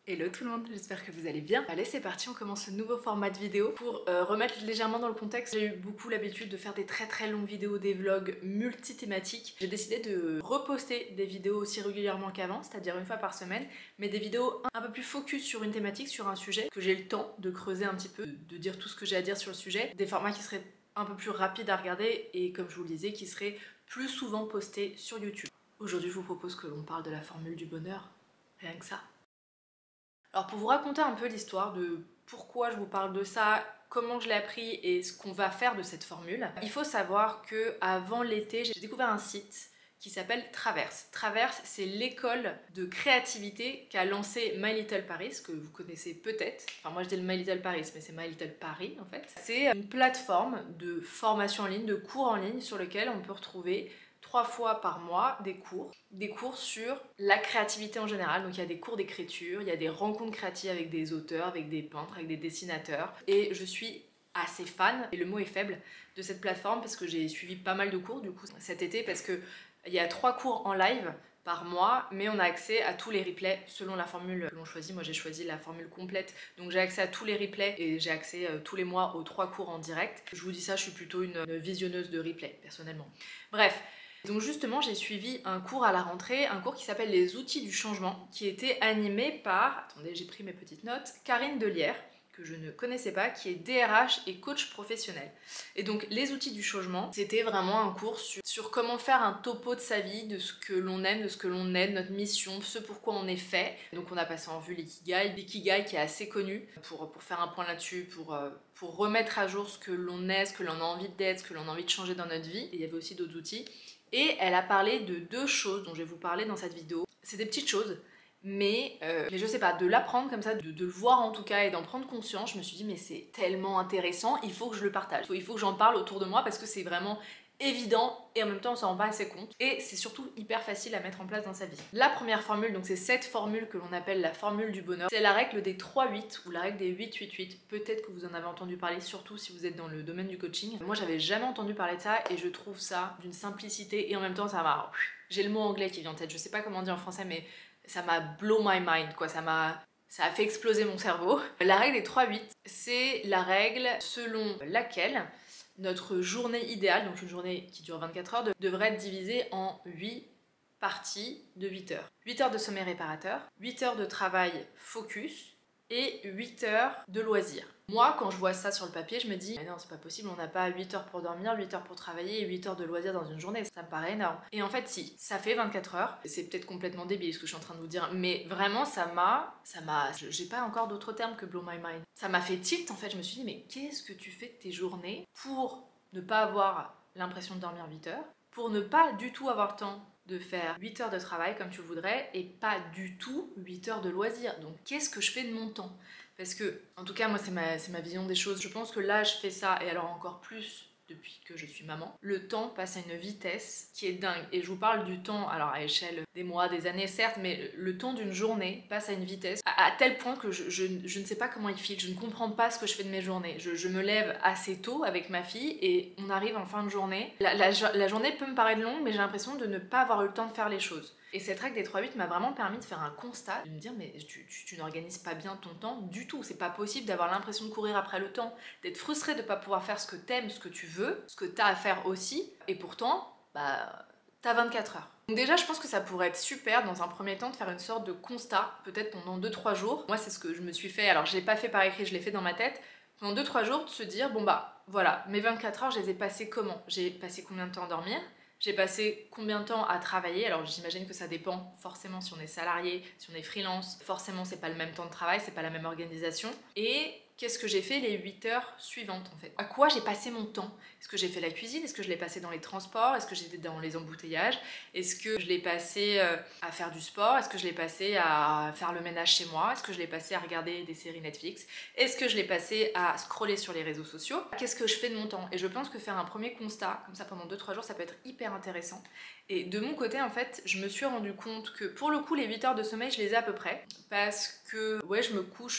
Hello tout le monde, j'espère que vous allez bien. Allez, c'est parti, on commence ce nouveau format de vidéo. Pour remettre légèrement dans le contexte, j'ai eu beaucoup l'habitude de faire des très longues vidéos, des vlogs multi-thématiques. J'ai décidé de reposter des vidéos aussi régulièrement qu'avant, c'est-à-dire une fois par semaine, mais des vidéos un peu plus focus sur une thématique, sur un sujet, que j'ai le temps de creuser un petit peu, de dire tout ce que j'ai à dire sur le sujet. Des formats qui seraient un peu plus rapides à regarder et, comme je vous le disais, qui seraient plus souvent postés sur YouTube. Aujourd'hui, je vous propose que l'on parle de la formule du bonheur, rien que ça. Alors pour vous raconter un peu l'histoire de pourquoi je vous parle de ça, comment je l'ai appris et ce qu'on va faire de cette formule, il faut savoir que avant l'été, j'ai découvert un site qui s'appelle Traverse. Traverse, c'est l'école de créativité qu'a lancé My Little Paris, que vous connaissez peut-être. Enfin moi je dis le My Little Paris, mais c'est My Little Paris en fait. C'est une plateforme de formation en ligne, de cours en ligne sur lequel on peut retrouver 3 fois par mois des cours sur la créativité en général. Donc il y a des cours d'écriture, il y a des rencontres créatives avec des auteurs, avec des peintres, avec des dessinateurs. Et je suis assez fan, et le mot est faible, de cette plateforme parce que j'ai suivi pas mal de cours du coup cet été, parce que il y a 3 cours en live par mois, mais on a accès à tous les replays selon la formule que l'on choisit. Moi j'ai choisi la formule complète, donc j'ai accès à tous les replays et j'ai accès tous les mois aux 3 cours en direct. Je vous dis ça, je suis plutôt une visionneuse de replays personnellement. Bref. Donc justement, j'ai suivi un cours à la rentrée, un cours qui s'appelle Les outils du changement, qui était animé par, attendez, j'ai pris mes petites notes, Karine Delière, que je ne connaissais pas, qui est DRH et coach professionnel. Et donc les outils du changement, c'était vraiment un cours sur comment faire un topo de sa vie, de ce que l'on aime, de ce que l'on est, de notre mission, ce pourquoi on est fait. Donc on a passé en vue l'ikigai qui est assez connu, pour faire un point là-dessus, pour remettre à jour ce que l'on est, ce que l'on a envie d'être, ce que l'on a envie de changer dans notre vie. Et il y avait aussi d'autres outils. Et elle a parlé de 2 choses dont je vais vous parler dans cette vidéo. C'est des petites choses, mais je sais pas, de l'apprendre comme ça, de le voir en tout cas et d'en prendre conscience, je me suis dit mais c'est tellement intéressant, il faut que je le partage. Il faut que j'en parle autour de moi parce que c'est vraiment évident et en même temps on s'en rend pas assez compte. Et c'est surtout hyper facile à mettre en place dans sa vie. La première formule, donc c'est cette formule que l'on appelle la formule du bonheur. C'est la règle des 3-8 ou la règle des 8-8-8. Peut-être que vous en avez entendu parler, surtout si vous êtes dans le domaine du coaching. Moi j'avais jamais entendu parler de ça et je trouve ça d'une simplicité et en même temps ça m'a... J'ai le mot anglais qui vient en tête, je sais pas comment dire en français mais ça m'a blow my mind quoi, ça a fait exploser mon cerveau. La règle des 3-8, c'est la règle selon laquelle notre journée idéale, donc une journée qui dure 24 heures, devrait être divisée en 8 parties de 8 heures. 8 heures de sommeil réparateur, 8 heures de travail focus et 8 heures de loisirs. Moi, quand je vois ça sur le papier, je me dis mais non, c'est pas possible, on n'a pas 8 heures pour dormir, 8 heures pour travailler et 8 heures de loisirs dans une journée, ça me paraît énorme. Et en fait, si, ça fait 24 heures, c'est peut-être complètement débile ce que je suis en train de vous dire, mais vraiment, j'ai pas encore d'autres termes que blow my mind. Ça m'a fait tilt en fait, je me suis dit mais qu'est-ce que tu fais de tes journées pour ne pas avoir l'impression de dormir 8 heures, pour ne pas du tout avoir le temps de faire 8 heures de travail comme tu le voudrais et pas du tout 8 heures de loisirs. Donc qu'est-ce que je fais de mon temps? Parce que, en tout cas, moi, c'est ma vision des choses. Je pense que là, je fais ça, et alors encore plus depuis que je suis maman. Le temps passe à une vitesse qui est dingue. Et je vous parle du temps, alors à échelle des mois, des années, certes, mais le temps d'une journée passe à une vitesse à tel point que je ne sais pas comment il file. Je ne comprends pas ce que je fais de mes journées. Je me lève assez tôt avec ma fille et on arrive en fin de journée. La journée peut me paraître longue, mais j'ai l'impression de ne pas avoir eu le temps de faire les choses. Et cette règle des 3-8 m'a vraiment permis de faire un constat, de me dire mais tu n'organises pas bien ton temps du tout. C'est pas possible d'avoir l'impression de courir après le temps, d'être frustré de ne pas pouvoir faire ce que t'aimes, ce que tu veux, ce que t'as à faire aussi, et pourtant, bah, t'as 24 heures. Donc déjà, je pense que ça pourrait être super dans un premier temps de faire une sorte de constat, peut-être pendant 2-3 jours. Moi, c'est ce que je me suis fait, alors je l'ai pas fait par écrit, je l'ai fait dans ma tête. Pendant 2-3 jours, de se dire, bon bah, voilà, mes 24 heures, je les ai passées comment? J'ai passé combien de temps à dormir? J'ai passé combien de temps à travailler? Alors j'imagine que ça dépend forcément si on est salarié, si on est freelance, forcément c'est pas le même temps de travail, c'est pas la même organisation. Et qu'est-ce que j'ai fait les 8 heures suivantes en fait? À quoi j'ai passé mon temps? Est-ce que j'ai fait la cuisine? Est-ce que je l'ai passé dans les transports? Est-ce que j'étais dans les embouteillages? Est-ce que je l'ai passé à faire du sport? Est-ce que je l'ai passé à faire le ménage chez moi? Est-ce que je l'ai passé à regarder des séries Netflix? Est-ce que je l'ai passé à scroller sur les réseaux sociaux? Qu'est-ce que je fais de mon temps? Et je pense que faire un premier constat, comme ça pendant 2-3 jours, ça peut être hyper intéressant. Et de mon côté, en fait, je me suis rendu compte que pour le coup, les 8 heures de sommeil, je les ai à peu près. Parce que, ouais, je me couche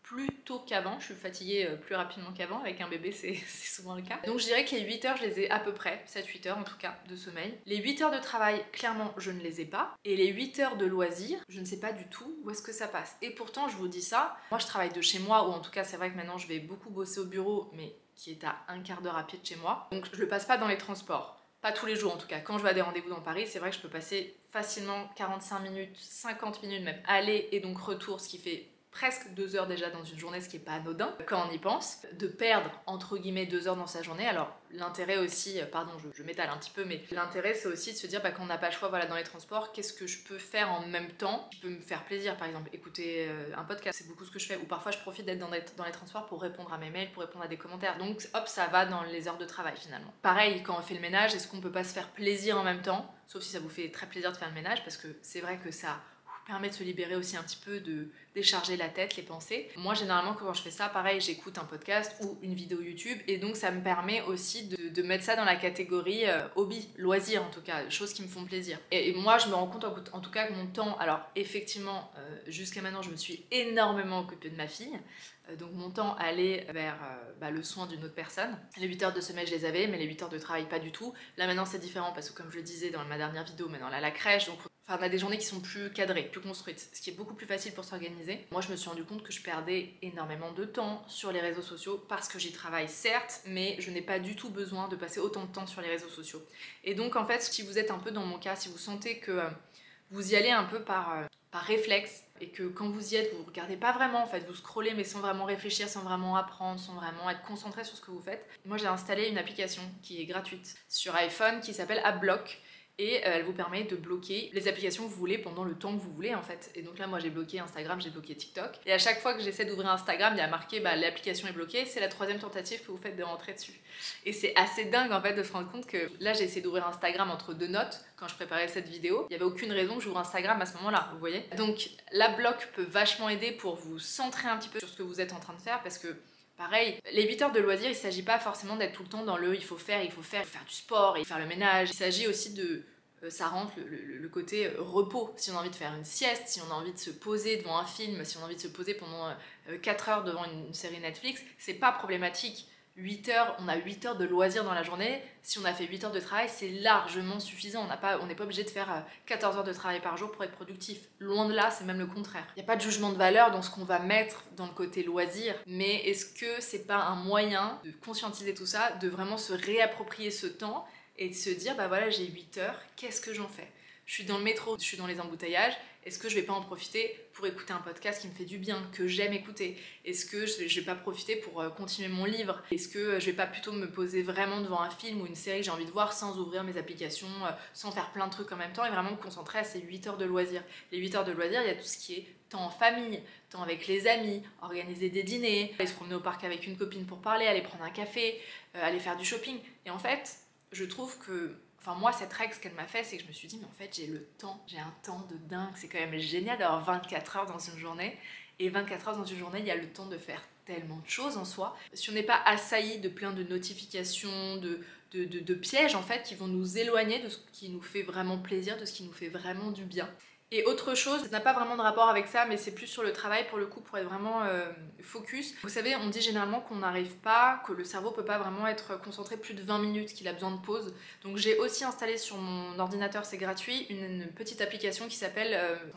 plus tôt qu'avant, je suis fatiguée plus rapidement qu'avant, avec un bébé c'est souvent le cas. Donc je dirais que les 8 heures je les ai à peu près, 7-8 heures en tout cas de sommeil. Les 8 heures de travail, clairement je ne les ai pas. Et les 8 heures de loisirs, je ne sais pas du tout où est-ce que ça passe. Et pourtant je vous dis ça, moi je travaille de chez moi, ou en tout cas c'est vrai que maintenant je vais beaucoup bosser au bureau, mais qui est à un quart d'heure à pied de chez moi. Donc je le passe pas dans les transports. Pas tous les jours en tout cas. Quand je vais à des rendez-vous dans Paris, c'est vrai que je peux passer facilement 45 minutes, 50 minutes même aller et donc retour, ce qui fait presque 2 heures déjà dans une journée, ce qui est pas anodin quand on y pense, de perdre entre guillemets 2 heures dans sa journée. Alors l'intérêt aussi, pardon je m'étale un petit peu, mais l'intérêt c'est aussi de se dire quand on n'a pas le choix voilà, dans les transports, qu'est-ce que je peux faire en même temps qui peut me faire plaisir, par exemple écouter un podcast, c'est beaucoup ce que je fais, ou parfois je profite d'être dans les transports pour répondre à mes mails, pour répondre à des commentaires, donc hop ça va dans les heures de travail finalement. Pareil quand on fait le ménage, est-ce qu'on peut pas se faire plaisir en même temps, sauf si ça vous fait très plaisir de faire le ménage, parce que c'est vrai que ça permet de se libérer aussi un petit peu, de décharger la tête, les pensées. Moi généralement quand je fais ça, pareil, j'écoute un podcast ou une vidéo YouTube, et donc ça me permet aussi de mettre ça dans la catégorie hobby, loisir en tout cas, choses qui me font plaisir. Et moi je me rends compte en tout cas que mon temps, alors effectivement jusqu'à maintenant je me suis énormément occupée de ma fille, donc mon temps allait vers le soin d'une autre personne. Les 8 heures de sommeil je les avais, mais les 8 heures de travail pas du tout. Là maintenant c'est différent parce que comme je le disais dans ma dernière vidéo, maintenant là la crèche, donc on a des journées qui sont plus cadrées, plus construites, ce qui est beaucoup plus facile pour s'organiser. Moi je me suis rendu compte que je perdais énormément de temps sur les réseaux sociaux parce que j'y travaille certes, mais je n'ai pas du tout besoin de passer autant de temps sur les réseaux sociaux. Et donc en fait si vous êtes un peu dans mon cas, si vous sentez que vous y allez un peu par réflexe, et que quand vous y êtes, vous regardez pas vraiment, en fait, vous scrollez mais sans vraiment réfléchir, sans vraiment apprendre, sans vraiment être concentré sur ce que vous faites. Moi j'ai installé une application qui est gratuite sur iPhone qui s'appelle AppBlock, et elle vous permet de bloquer les applications que vous voulez pendant le temps que vous voulez en fait. Et donc là moi j'ai bloqué Instagram, j'ai bloqué TikTok, et à chaque fois que j'essaie d'ouvrir Instagram, il y a marqué l'application est bloquée, c'est la 3e tentative que vous faites de rentrer dessus. Et c'est assez dingue en fait de se rendre compte que là j'ai essayé d'ouvrir Instagram entre 2 notes quand je préparais cette vidéo, il n'y avait aucune raison que j'ouvre Instagram à ce moment-là, vous voyez. Donc la bloc peut vachement aider pour vous centrer un petit peu sur ce que vous êtes en train de faire, parce que pareil, les 8 heures de loisirs, il ne s'agit pas forcément d'être tout le temps dans le il faut faire du sport, et faire le ménage. Il s'agit aussi de ça rentre le côté repos, si on a envie de faire une sieste, si on a envie de se poser devant un film, si on a envie de se poser pendant 4 heures devant une série Netflix, c'est pas problématique. 8 heures, on a 8 heures de loisirs dans la journée, si on a fait 8 heures de travail, c'est largement suffisant. On n'est pas obligé de faire 14 heures de travail par jour pour être productif. Loin de là, c'est même le contraire. Il n'y a pas de jugement de valeur dans ce qu'on va mettre dans le côté loisir, mais est-ce que c'est pas un moyen de conscientiser tout ça, de vraiment se réapproprier ce temps et de se dire voilà j'ai 8 heures, qu'est-ce que j'en fais? Je suis dans le métro, je suis dans les embouteillages, est-ce que je vais pas en profiter pour écouter un podcast qui me fait du bien, que j'aime écouter? Est-ce que je vais pas profiter pour continuer mon livre? Est-ce que je vais pas plutôt me poser vraiment devant un film ou une série que j'ai envie de voir sans ouvrir mes applications, sans faire plein de trucs en même temps, et vraiment me concentrer à ces 8 heures de loisirs? Les 8 heures de loisirs, il y a tout ce qui est temps en famille, temps avec les amis, organiser des dîners, aller se promener au parc avec une copine pour parler, aller prendre un café, aller faire du shopping. Et en fait, je trouve que, moi cette règle ce qu'elle m'a fait, c'est que je me suis dit mais en fait j'ai le temps, j'ai un temps de dingue, c'est quand même génial d'avoir 24 heures dans une journée, et 24 heures dans une journée il y a le temps de faire tellement de choses en soi. Si on n'est pas assailli de plein de notifications, de pièges en fait qui vont nous éloigner de ce qui nous fait vraiment plaisir, de ce qui nous fait vraiment du bien. Et autre chose, ça n'a pas vraiment de rapport avec ça, mais c'est plus sur le travail pour le coup, pour être vraiment focus. Vous savez, on dit généralement qu'on n'arrive pas, que le cerveau peut pas vraiment être concentré plus de 20 minutes, qu'il a besoin de pause. Donc j'ai aussi installé sur mon ordinateur, c'est gratuit, une petite application qui s'appelle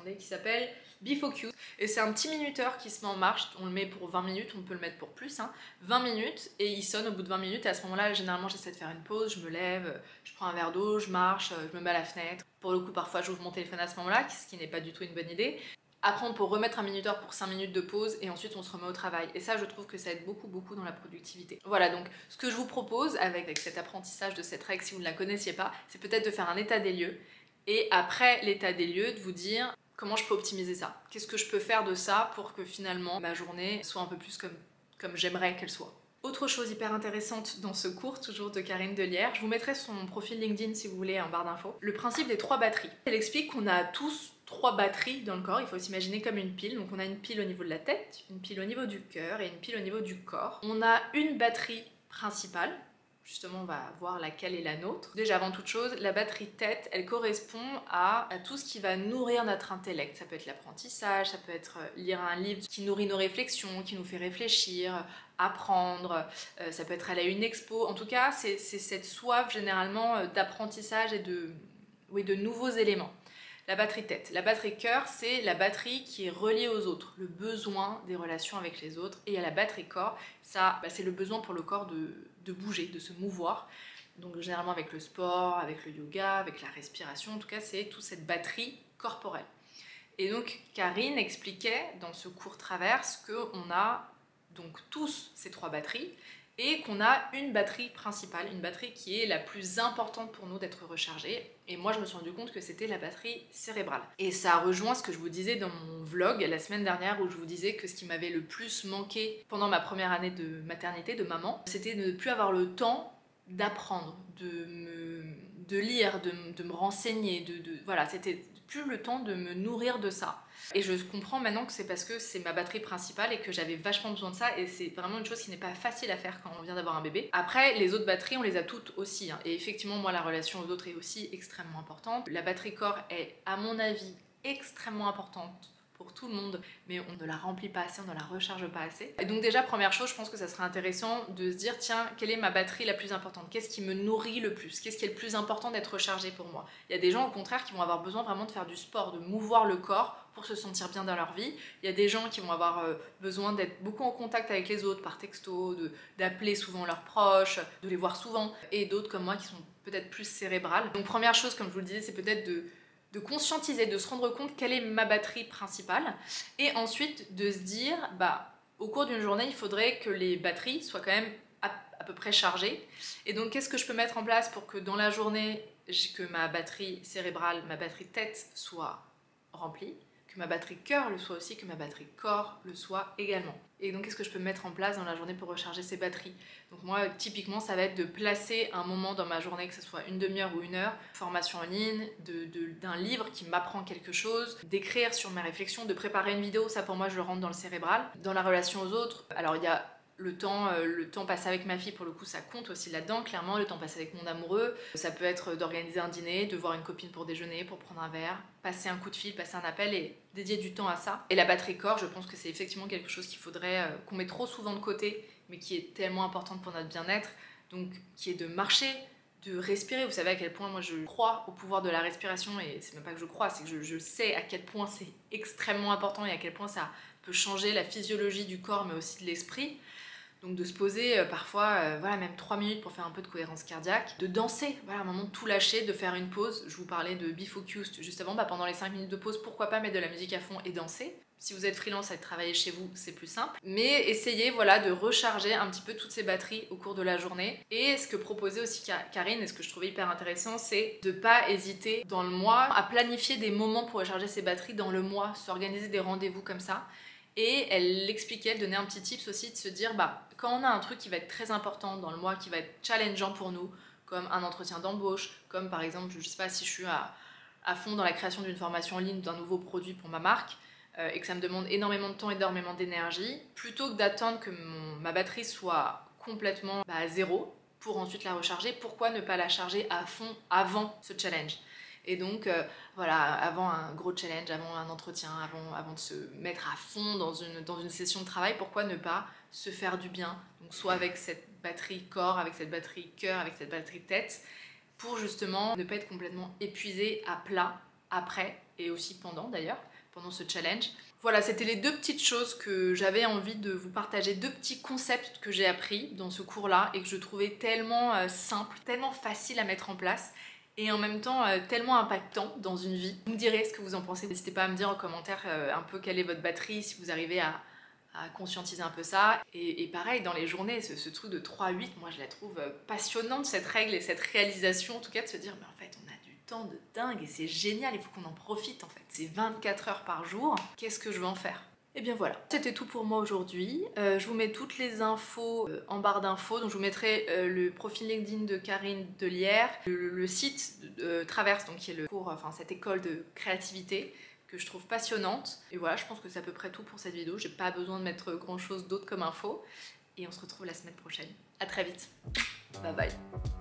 BeFocus. Et c'est un petit minuteur qui se met en marche, on le met pour 20 minutes, on peut le mettre pour plus, 20 minutes, et il sonne au bout de 20 minutes, et à ce moment-là, généralement j'essaie de faire une pause, je me lève, je prends un verre d'eau, je marche, je me mets à la fenêtre. Pour le coup, parfois j'ouvre mon téléphone à ce moment-là, ce qui n'est pas du tout une bonne idée. Après, on peut remettre un minuteur pour 5 minutes de pause, et ensuite on se remet au travail. Et ça, je trouve que ça aide beaucoup dans la productivité. Voilà, donc ce que je vous propose avec cet apprentissage de cette règle, si vous ne la connaissiez pas, c'est peut-être de faire un état des lieux, et après l'état des lieux, de vous dire comment je peux optimiser ça. Qu'est-ce que je peux faire de ça pour que finalement ma journée soit un peu plus comme j'aimerais qu'elle soit. Autre chose hyper intéressante dans ce cours, toujours de Karine Delière, je vous mettrai son profil LinkedIn si vous voulez en barre d'infos. Le principe des 3 batteries. Elle explique qu'on a tous 3 batteries dans le corps, il faut s'imaginer comme une pile. Donc on a une pile au niveau de la tête, une pile au niveau du cœur et une pile au niveau du corps. On a une batterie principale, justement on va voir laquelle est la nôtre. Déjà avant toute chose, la batterie tête, elle correspond à tout ce qui va nourrir notre intellect. Ça peut être l'apprentissage, ça peut être lire un livre qui nourrit nos réflexions, qui nous fait réfléchir, apprendre, ça peut être aller à une expo. En tout cas, c'est cette soif généralement d'apprentissage et de nouveaux éléments. La batterie tête. La batterie cœur, c'est la batterie qui est reliée aux autres, le besoin des relations avec les autres. Et à la batterie corps, ça, c'est le besoin pour le corps de bouger, de se mouvoir. Donc généralement avec le sport, avec le yoga, avec la respiration, en tout cas c'est toute cette batterie corporelle. Et donc Karine expliquait dans ce cours traverse qu'on a donc tous ces 3 batteries et qu'on a une batterie principale, une batterie qui est la plus importante pour nous d'être rechargée. Et moi je me suis rendu compte que c'était la batterie cérébrale. Et ça rejoint ce que je vous disais dans mon vlog la semaine dernière où je vous disais que ce qui m'avait le plus manqué pendant ma première année de maternité, de maman, c'était de ne plus avoir le temps d'apprendre, de lire, de me renseigner, voilà, c'était plus le temps de me nourrir de ça. Et je comprends maintenant que c'est parce que c'est ma batterie principale et que j'avais vachement besoin de ça et c'est vraiment une chose qui n'est pas facile à faire quand on vient d'avoir un bébé. Après, les autres batteries, on les a toutes aussi, hein. Et effectivement, moi, la relation aux autres est aussi extrêmement importante. La batterie corps est, à mon avis, extrêmement importante pour tout le monde, mais on ne la remplit pas assez, on ne la recharge pas assez. Et donc déjà, première chose, je pense que ça serait intéressant de se dire, tiens, quelle est ma batterie la plus importante? Qu'est-ce qui me nourrit le plus? Qu'est-ce qui est le plus important d'être rechargé pour moi? Il y a des gens, au contraire, qui vont avoir besoin vraiment de faire du sport, de mouvoir le corps pour se sentir bien dans leur vie. Il y a des gens qui vont avoir besoin d'être beaucoup en contact avec les autres par texto, d'appeler souvent leurs proches, de les voir souvent, et d'autres comme moi qui sont peut-être plus cérébrales. Donc première chose, comme je vous le disais, c'est peut-être de conscientiser, de se rendre compte quelle est ma batterie principale et ensuite de se dire, au cours d'une journée, il faudrait que les batteries soient quand même à peu près chargées. Et donc, qu'est-ce que je peux mettre en place pour que dans la journée, que ma batterie cérébrale, ma batterie tête soit remplie, que ma batterie cœur le soit aussi, que ma batterie corps le soit également. Et donc, qu'est-ce que je peux mettre en place dans la journée pour recharger ces batteries? Donc moi, typiquement, ça va être de placer un moment dans ma journée, que ce soit une demi-heure ou 1 heure, formation en ligne, d'un livre qui m'apprend quelque chose, d'écrire sur mes réflexions, de préparer une vidéo, ça pour moi, je le rentre dans le cérébral. Dans la relation aux autres, alors il y a le temps passé avec ma fille, pour le coup, ça compte aussi là-dedans, clairement. Le temps passé avec mon amoureux, ça peut être d'organiser un dîner, de voir une copine pour déjeuner, pour prendre un verre, passer un coup de fil, passer un appel et dédier du temps à ça. Et la batterie corps, je pense que c'est effectivement quelque chose qu'il faudrait, qu'on met trop souvent de côté, mais qui est tellement importante pour notre bien-être, donc qui est de marcher, de respirer. Vous savez à quel point moi je crois au pouvoir de la respiration, et c'est même pas que je crois, c'est que je sais à quel point c'est extrêmement important et à quel point ça peut changer la physiologie du corps mais aussi de l'esprit. Donc de se poser parfois, voilà, même 3 minutes pour faire un peu de cohérence cardiaque, de danser, voilà, un moment de tout lâcher, de faire une pause. Je vous parlais de Be Focused juste avant, pendant les 5 minutes de pause, pourquoi pas mettre de la musique à fond et danser. Si vous êtes freelance et travaillez chez vous, c'est plus simple. Mais essayez, voilà, de recharger un petit peu toutes ces batteries au cours de la journée. Et ce que proposait aussi Karine, et ce que je trouvais hyper intéressant, c'est de pas hésiter dans le mois à planifier des moments pour recharger ces batteries dans le mois, s'organiser des rendez-vous comme ça. Et elle l'expliquait, elle donnait un petit tips aussi de se dire, quand on a un truc qui va être très important dans le mois, qui va être challengeant pour nous, comme un entretien d'embauche, comme par exemple, je sais pas, si je suis à fond dans la création d'une formation en ligne, d'un nouveau produit pour ma marque, et que ça me demande énormément de temps, énormément d'énergie, plutôt que d'attendre que ma batterie soit complètement à zéro pour ensuite la recharger, pourquoi ne pas la charger à fond avant ce challenge? Et donc, voilà, avant un gros challenge, avant un entretien, avant de se mettre à fond dans une session de travail, pourquoi ne pas se faire du bien? Donc, soit avec cette batterie corps, avec cette batterie cœur, avec cette batterie tête, pour justement ne pas être complètement épuisé à plat après, et aussi pendant ce challenge. Voilà, c'était les 2 petites choses que j'avais envie de vous partager, 2 petits concepts que j'ai appris dans ce cours-là et que je trouvais tellement simples, tellement faciles à mettre en place, et en même temps tellement impactant dans une vie. Vous me direz ce que vous en pensez. N'hésitez pas à me dire en commentaire un peu quelle est votre batterie, si vous arrivez à conscientiser un peu ça. Et pareil, dans les journées, ce truc de 3-8, moi je la trouve passionnante, cette règle et cette réalisation, en tout cas de se dire, mais en fait on a du temps de dingue et c'est génial, il faut qu'on en profite en fait. C'est 24 heures par jour, qu'est-ce que je vais en faire? Et bien voilà, c'était tout pour moi aujourd'hui. Je vous mets toutes les infos en barre d'infos. Donc je vous mettrai le profil LinkedIn de Karine Delière, le site Traverse, donc qui est cette école de créativité que je trouve passionnante. Et voilà, je pense que c'est à peu près tout pour cette vidéo. J'ai pas besoin de mettre grand chose d'autre comme info. Et on se retrouve la semaine prochaine. À très vite. Bye bye.